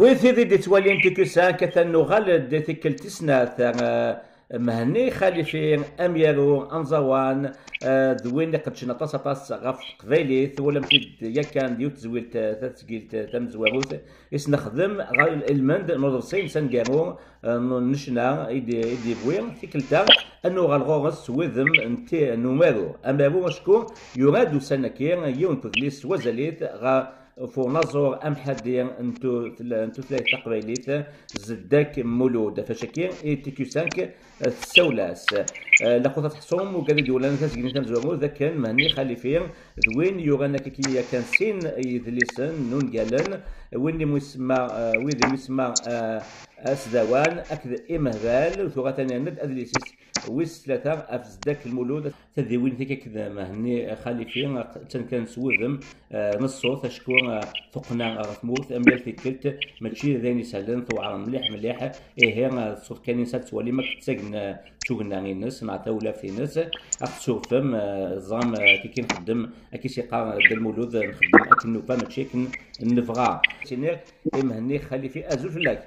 وثيدي دي توالين تيكوسان كثنو غال دي تيكل تسناث مهني خالفين اميرو انزوان ذوين قد شنا طاس غف قبيليث ولا مشيت يا كان ديوت زويلت تسجيلت تمزواروث نخدم المند نوضسين سنجارو نشنا ايدي بوين تيكلتا انو غالغوغس وذم انت نوميرو اميرو شكو يراد سنكين يون تدليس وزليت غا فو نظر ام حدين انتو ثلاث تقبيليت زداك مولود فشكين اي تيكو سانك السولاس لقطة حصوم وقال دولا ناس جنين تمزومو ذا كان مهني خليفين وين يوغانا كي كان سين يدلسن نون قالن وين مسمى اسدوان اكد امهبال وثغتنا ند ادليسيس ويس ثلاثة افزداك المولود تذي وين ثيك كذا مهني خليفين كان سوذم نصوت اشكون ثقنا غثموث اميال في كلت ماشي ذاني سهلن ثوعا مليح هي صوت كان ينسات ولي ما كتسجن شوغنا الناس نعطيو لا في ناس اختصو فم زام كي نخدم اكي سيقا المولود نخدم اكنو فما تشيكن نفغا سينير مهني خليفي ازول فلاك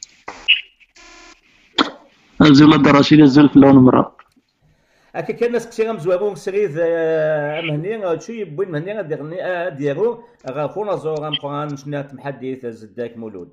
أزول الدراسي أزول في اللون مرة. أكيد كان ناس كثير مزوارون سريد مهنيين شو يبون مهنيين ديرو غافونا زورا مقران شنات محدث زداك مولود.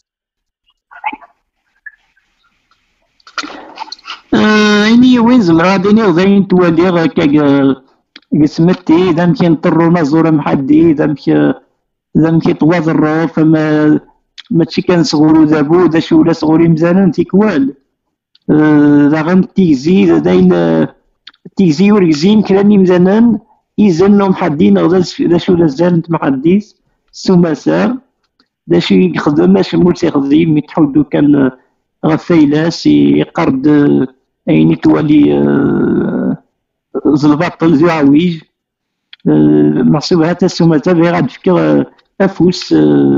إني وين زمرا ديني وزين توالي كا قسمتي إذا مشي نطرونا زورا محدي إذا مشي طوازر فما ماشي كان صغورو ذابو ذا شو ولا صغوري مزانا تيكوال. داغن تيزي داين تيزي وركزين كراني مزانان يزنو محدين غدا شو لازال محديث سوماسا دا شو يخدم اش مول تيخدم يتحودو كان غفايلاس يقرد ايني توالي زلباطل زو عويج محسوب هاتا سوماسا بغي غاد فكر افوس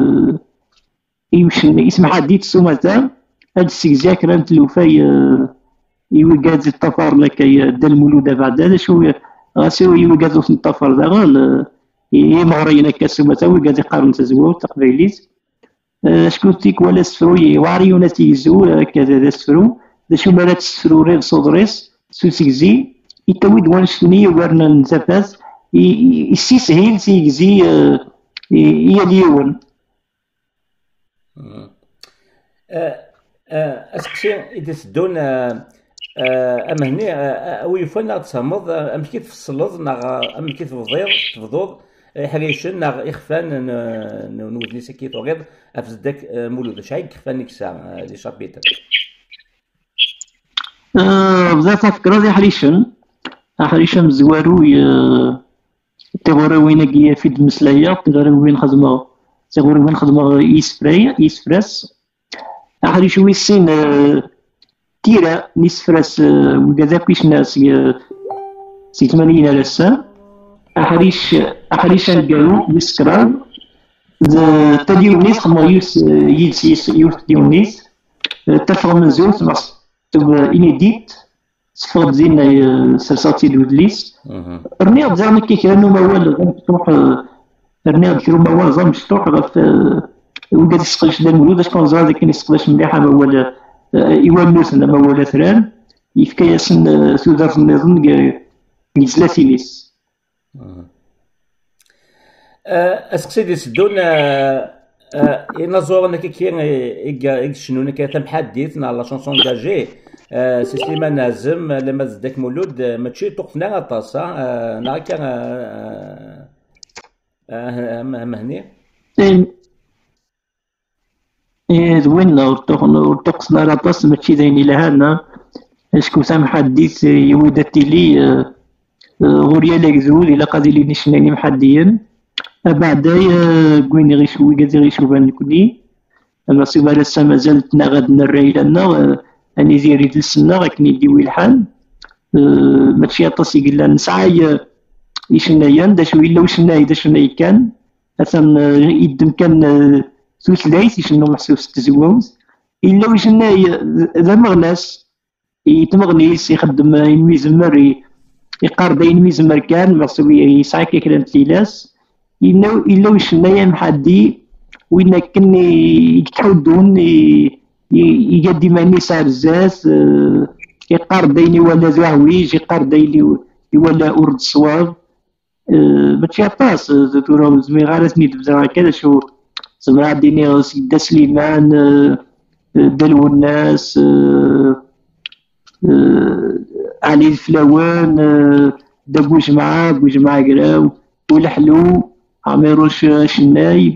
يمشي يسمح حديث سوماسا هاد السكزا كرانت الوفاي يوقاد الطفر لكي دا المولودة بعد هذا شو غاسيو يوقادو في الطفر دا غال يمغرينا كاسوماتا ويقاد يقارن تزوو تقبيليت شكون تيك ولا سفرو وعريونا تيزو كذا دا سفرو دا شو مالا تسفرو ريغ صدريس سو سكزي يتوي دوان شتوني يوارنا نتفاز يسيسهيل سيكزي يا اليون اسكسي اذا سدون امهني ويفنا تصمد ام كي تفصلض ام كي تفضوض حريشن ناغ اخفان نوزني سكي توغيض افزدك مولود شاي كفاني كسا لي شابيتر بزاف فكرة دي حريشن زوارو تغوري وين كيا في المسلاية تغوري وين خدمة يسبريس أحد شوي السين تيرا نسفرس وكذا كيش ناس سي 80 لسا أحريش الجو يسكران تديونيس خدمة يوس ديونيس تفهم زوز مكتوب إنيديت صفر زين سلساتي الودليس رنيض زعما كي كانوا موال تروح رنيض كيرو موال زعما مشطوح غف وقاد يسقلش دا المولود شكون زاد كان يسقلش مليحة موال يوانوس موال ثران يفكا ياسن ثودار النظام يزلاتينيس اسكسيدي سدون ينظر انك كي شنو كتم حديث لا شونسون داجي سيستيما نازم لما زدك مولود ماشي توقفنا غطاسا ناكا مهني وين ورتقصنا لاطاس ماشي دايني لهانا شكون سامح حديث يودتي لي غوريا لاكزول الى قادي لي نشناني محديا بعدايا كويني غيشوي كازي غيشوفان كوني النصيبة لسا مازالت غاد نري لنا اني زيري دلسنا غاك نديوي الحال ماشي اطاس يقلا نسعاي يشنايا دا شوي الا وشناي دا شناي كان مثلا يدم كان ثلاث يشنو محسوس تزووز الا وشناي ذا مغناس يتمغنيس يخدم يميزمر يقارب يميزمر كان محسوب يسعى كي كانت ليلاس إلا وشنايا محدي وين كان يتحودون يقدي ماني سعر الزاز يقار ديني ولا زعويج يقار ديني ولا أورد صواب ماشي عطاس تورا زمي غير اسمي تبزرا كذا شو زمرا ديني سيدة سليمان دلو الناس علي الفلاوان دا بوجمعة قراو والحلو عميروش شناي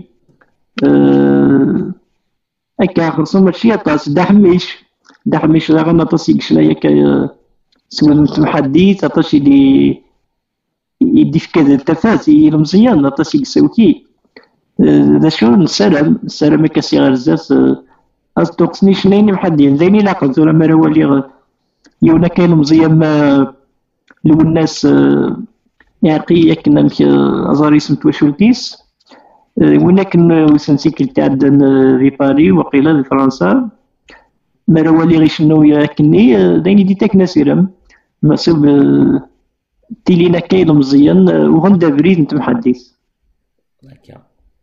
هكا خلصو ماشي عطاس دحميش راه غنطاس يكشنا هكا سول محدث عطاش اللي يدي في كذا التفاسي المزيان عطاس يكسوكي دا شو السلام هكا سي غير زاس أصدقني شنيني محدين زيني لاقل زورا مرا ولي يونا كاين مزيان ما لو الناس يعرقي ياكنا مك أزاري سمت وشولتيس وين كن وسنسي كنت عدن في باري وقيلا في فرنسا مرا ولي غي شنو ياكني دايني ديتاك ناسيرم مسوب تيلينا كاين مزيان وغندا بريد نت محدث هكا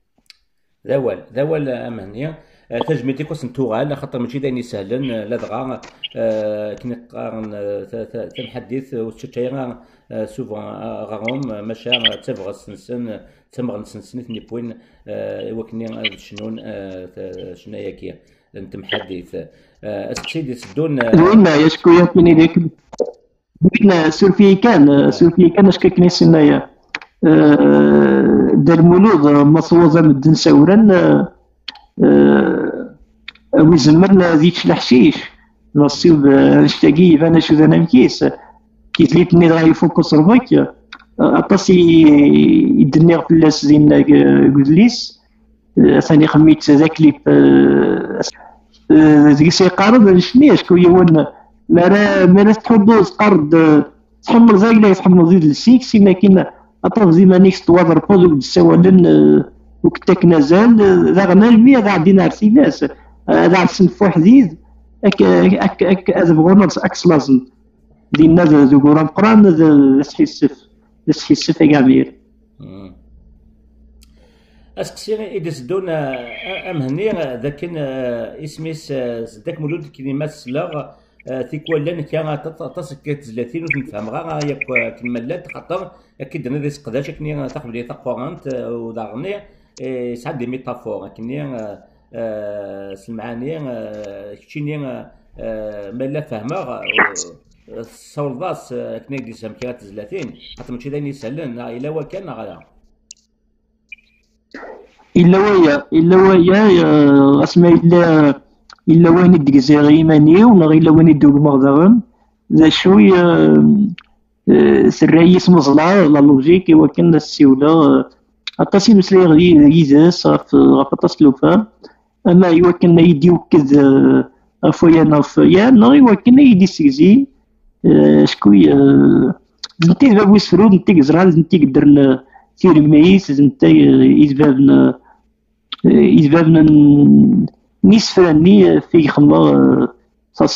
ذوال أمانية تجميتي كوس نتوغال خاطر ماشي دايني سهلا لا دغا كني قارن تنحدث وتشتاي سوفون غاهم ماشا تبغى سنسن تمغ نسنسنت ني بوين وكني شنون شنايا كي انت محدث سيدي سدون وين يشكو يمكن ديك وين سولفي كان اش كني سنايا دار مولود مصوزه مدن سورا ويزمرنا ذيك الحشيش نصيب نشتاقي فانا شو ذا نمكيس كي تليتني غا يفوكس ربك اطاسي يدني في اللاس زين قدليس ثاني خميت ذا كليب ذيك سي قارب شني شكون يون مرا تحضوز قرض تحمل زايله يتحمل زيد السيكس لكن اطرف زي ما نيكست وادر بوزو تساولن وكتاك نزال ذا غنا المية ذا عدينا عرسي ناس ذا عرسن فوحديد اك هذا بغونا اكس لازم دي الناس ذو قران قران ذا سحيسف يا عمير اسكسي إدس دون أمهني ذاك اسميس ذاك مولود كلمات سلاغ تيكوالان كان تصك تزلاتين وتنفهم غا ياك كملات خاطر اكيد انا ذي سقداش كني تقبل لي تقوانت وداغني سعد دي ميتافور كني سمعاني كشيني مالا فهمه صور ضاس كني دي سمكات تزلاتين حتى ماشي دايني يسهلن الا وكان غلا إلا ويا اسمع إلا وين الدقزيغي ماني ولا إلا وين الدوق مغدغن ذا شوية سرايس مزلا لا لوجيك وكان السيولة أطاسي مسلي غدي يزاس غاف أطاس لوفا أما يوكن يدي وكذ أفويا نافيا نغي وكن يدي سيزي شكوية زنتي ذا ويسفرود نتي قزران زنتي قدر تيرميس زنتي إذبابنا نيسفراني في خما صاص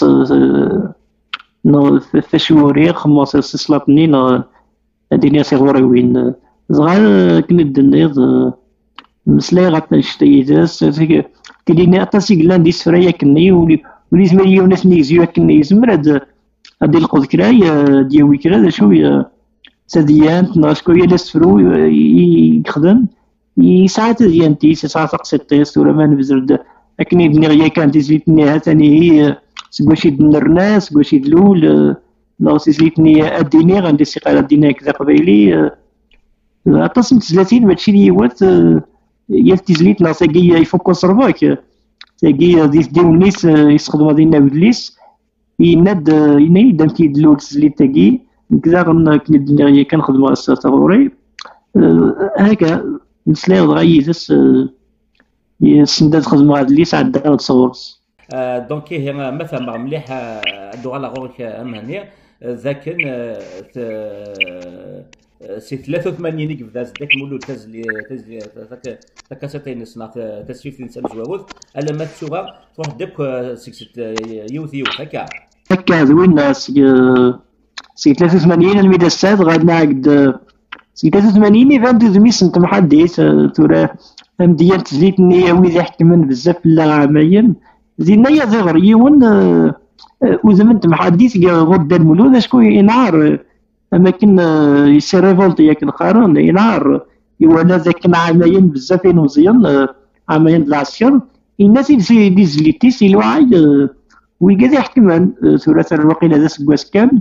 فشوري خما سلطني الدنيا صغيرة وين صغار كنت النيض مسلاي غاتا نشتيداس تليني أطاسي قلان دي سفرايا كني ولي زمريا ناس نيزيو كني زمر هادي القض كراي دياوي كرا شوية تديانت ناشكويا لسفرو يخدم يسعى تديانتي يسعى تقسيطيس ولا ما نبزرد لكن يبني كانت تزيتني هاتاني هي سكوشي دنرنا سكوشي دلول نو سيزيتني اديني غندي سيقال اديني كذا قبيلي اتصل 30 ماشي لي وات يا تزليت لا ساقي يفوكس رباك ساقي ديونيس يستخدموا دينا بدليس يناد دامتي دلول تزليت تاقي كذا كنا كنخدموا الساتوري هكا نسلاي غايزس يسندات خدمة هاد اللي سعد تصورس دونك هي مثلا مليح الدغا لا غورك امهني ذاك سي 83 كبدا ذاك مولود تزلي ذاك سيتين سنه تسفيف الانسان زواوث الا ما تسوغا تروح ديك يوث هكا زوين سي 83 الميداسات غادنا عقد سي 83 22 سنت محدث تورا ديال تزليت نية ويدا حكمن بزاف لا عمايم زينا يا زغر يون وزمنت محدث غد المولود شكون ينعر اماكن يسير ريفولت ياك القارون ينعر يوالا ذاك عمايم بزاف مزيان عمايم العسكر الناس اللي زليتيس الوعي ويقاد يحكمن ثلاثة الوقيل هذا سكواس كان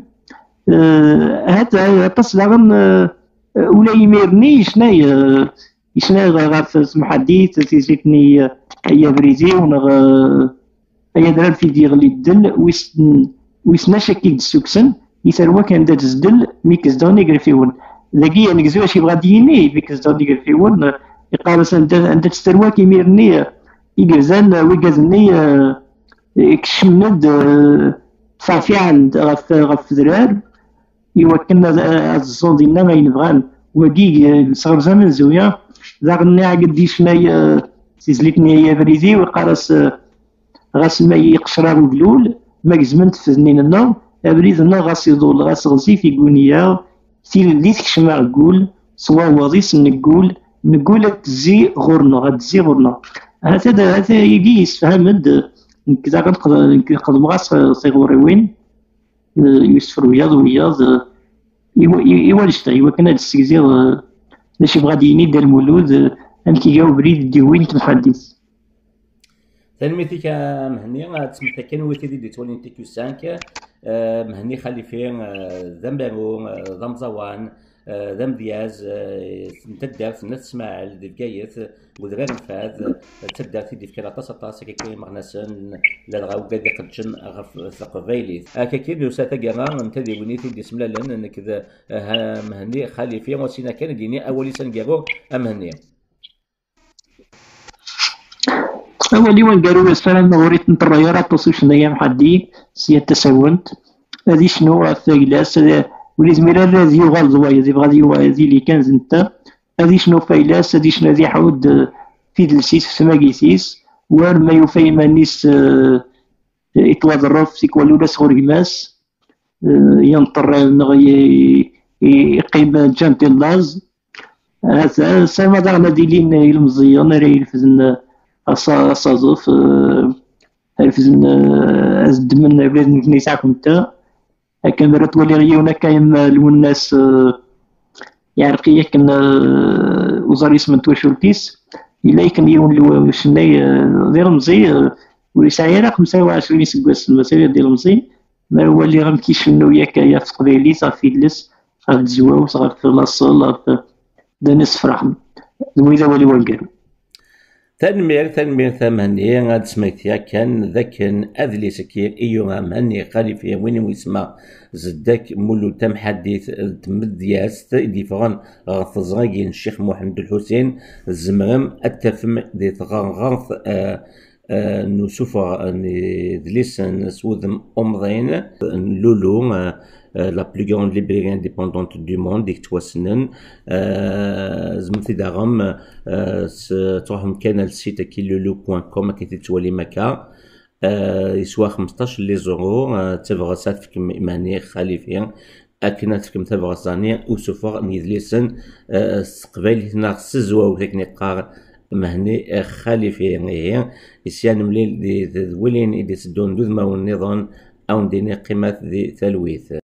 هذا قص داغن ولا يميرني شناي غاف محدث تيزيتني هيا بريزي ونغ هيا درار في ديغلي الدل ويسنا شكيك السكسن يسروا كان دا تزدل ميكس دوني غرفيون ذاكي نكزو اش يبغى ديني ميكس دوني غرفيون يقارس عند تستروا كيميرني يقزان ويقزني كشمد صافي عند غف درار يوكلنا الزون ديالنا ما ينبغان وكي صغر زمن زويا ذاغني عقد شناي تيزليتني هي فريزي وقارس غاس ما يقشرا وقلول ما كزمنت في زنيننا ابريدنا غاس يضول غاس غزي في كونيا اللي تكشمع قول سوا وظيس نقول تزي غورنا غتزي غورنا هذا يجي يسفهم كذا نقدر غاس صيغوري وين يوسف وياض يوالشتا يوكنا السكزير باش يبغى ديني دار مولود انكي جاو بريد ديوين تمحدث تنميتك مهني تسمى كان ويتي دي تولين تيكو 5 مهني خليفي ذنبرو ضمزوان ذم دياز تدار في نفس اسماعيل دي الكايث ودرار الفاذ تدار في فكرة طاس كي مغنسن للغاو قد يقدشن غف ثقفيلي كي دوسا تاكا نتدي ونيتي دي سملا لان انك مهني خليفي وسينا كان ديني اولي سنقارو امهني أولي وين قالوا السلام غوريت نطريارات توصيش نيا محدي سيادة تساونت هذه شنو ثاقلاس ولي زميرا هذه يغال زوايا زي بغا هذه اللي كان زنتا هذه شنو فايلاس هذه شنو ذي حود في دلسيس في سماقيسيس وار ما يوفي مانيس يتواضرف سيكوال ولا صغور كماس ينطر يقيم جانت اللاز هذا سما داغنا ديلين المزيان راه يلفزن أصازف الفزن أزد من بلاد نيساكم تا هكا مرة تولي غيونا كاين الناس يعرقية كان وزاري اسم توشولتيس إلا كان يون شناي ديال مزي وليسايرا 25 سكواس المسيرة ديال مزي ما هو اللي غنكي شنو ياك يا في تقبيلي صافي دلس غاف الزواو صافي لاصال غاف دانس فرحم وإذا ولي والقالو تنمير ثمانية غاد سميتيا كان ذاك أذلي سكير إيوغا مهني قالي فيه وين ويسمى زداك مولو تم حديث تمد دياس ديفغان غاث زغاقين الشيخ محمد الحسين الزمرم التفم دي تغنغاث نوسوفا دليس نسوذم أمضين لولو la plus grande librairie indépendante du monde ديك تواسنن زمتي داغم تروحهم كان السيت كيلولو.com كي تولي مكا يسوا 15 لي زورو تبغى ساتفك معني خليفيا اكنات فيكم تبغى ثاني وسوفر نيدليسن قبيل هنا سزوا وهيك نقار مهني خليفيا هي يسيان مليل دي ولين دي سدون دوذ ما والنظام او نديني قيمات ذي تلويث